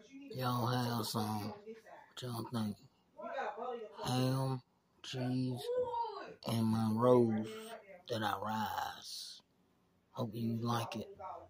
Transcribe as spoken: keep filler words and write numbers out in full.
Y'all have some, what y'all think? Ham, cheese, and my rose that I rise. Hope you like it.